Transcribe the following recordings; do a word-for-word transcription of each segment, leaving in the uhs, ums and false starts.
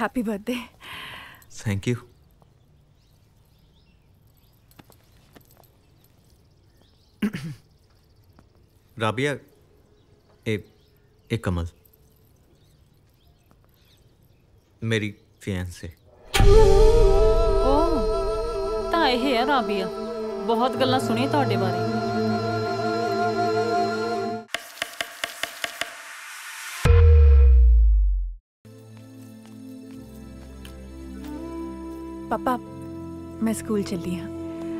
Happy birthday. Thank you. Rabia, ए, ए कमल मेरी फियांसे। ओह ਤਾਂ ਇਹ ਹੈ ਰਾਬੀਆ। ਬਹੁਤ ਗੱਲਾਂ ਸੁਣੀ ਤੁਹਾਡੇ ਬਾਰੇ। पापा मैं स्कूल चली हाँ।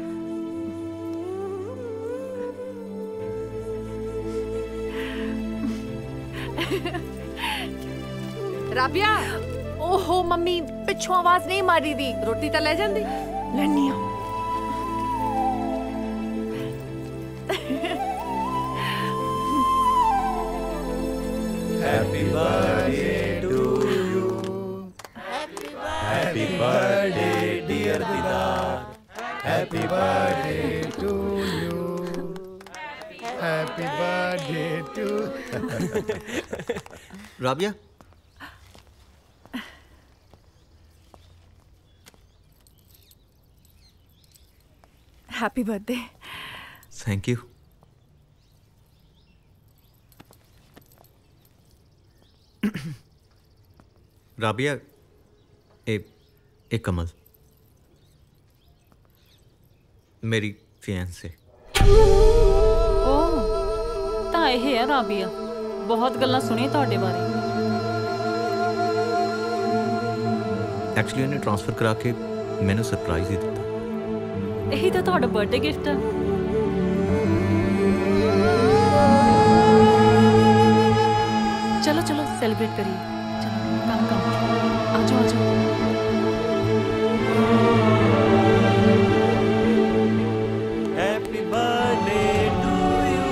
राबिया, ओहो मम्मी पिछों आवाज नहीं मारी दी, रोटी तो ले जांदी। लड़नी आ। Happy birthday to you. Happy birthday dear Didar. Happy birthday to you. Happy birthday to Rabia, happy birthday. Thank you. Rabia, ए, ए कमल मेरी फियांसे। ओह ਤਾਂ ਇਹ ਹੈ ਰਾਬੀਆ। ਬਹੁਤ ਗੱਲਾਂ ਸੁਣੀ ਤੁਹਾਡੇ ਬਾਰੇ। एक्चुअली उन्हें ट्रांसफर करा के मैंने सरप्राइज ही दिता। ਇਹੀ ਤਾਂ ਤੁਹਾਡਾ ਬਰਥਡੇ ਗਿਫਟ ਹੈ। चलो चलो सेलिब्रेट करिए। चलो कम कम आ जाओ आ जाओ। Happy birthday to you.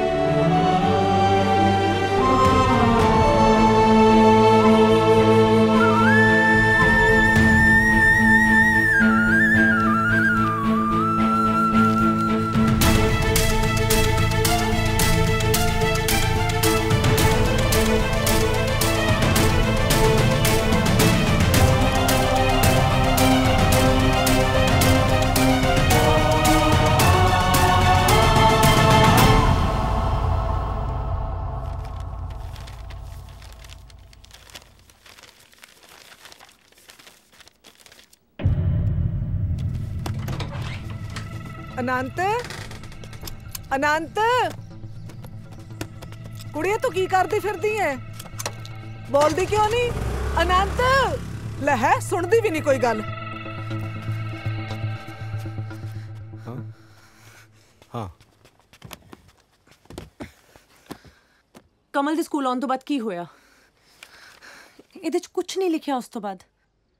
अनंत अनंत कुड़िए तू की करदी फिरदी है? बोलदी क्यों नहीं? अनंत ले है सुनदी भी नहीं कोई गल। हाँ हाँ कमल दे स्कूल आउण तो बाद की होया? ਇਹਦੇ ਚ ਕੁਝ ਨਹੀਂ ਲਿਖਿਆ ਉਸ ਤੋਂ ਬਾਅਦ।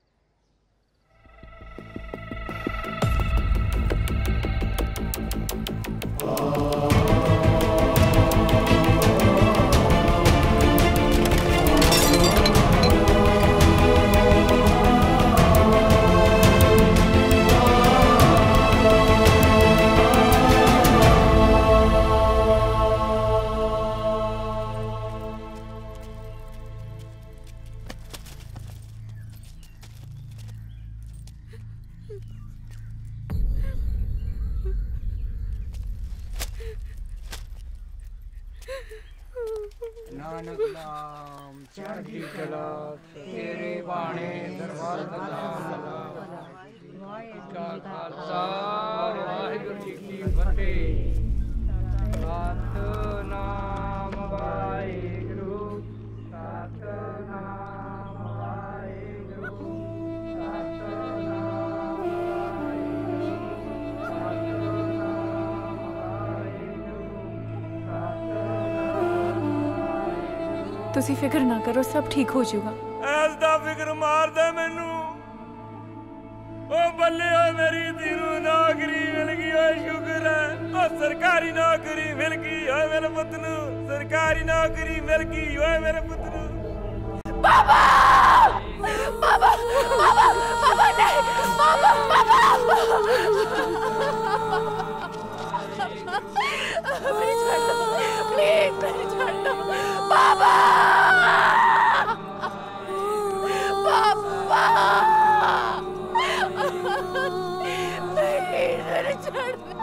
नानक नाम चढ़ती कला तेरे बाणे दरबार का खालसा वाहिगुरू जी की फतेह। सतनाम वाहिगुरू सतनाम वाहिगुरू सतनाम तुसी फिक्र ना करो, सब ठीक हो जाएगा। ਐਸ ਦਾ ਫਿਕਰ ਮਾਰਦਾ ਮੈਨੂੰ। ਉਹ ਬੱਲੇ ਓਏ ਮੇਰੀ ਧੀਰੂ ਨੌਕਰੀ ਮਿਲ ਗਈ ਓਏ ਸ਼ੁਕਰ ਹੈ। ਉਹ ਸਰਕਾਰੀ ਨੌਕਰੀ ਮਿਲ ਗਈ ਓਏ ਮੇਰੇ ਪੁੱਤ ਨੂੰ। ਸਰਕਾਰੀ ਨੌਕਰੀ ਮਿਲ ਗਈ ਓਏ ਮੇਰੇ ਪੁੱਤ ਨੂੰ। पापा पापा पापा पापा नहीं पापा पापा मेरी छोड़ दो प्लीज मेरी छोड़ दो पापा पापा ਛੱਡ ਦੇ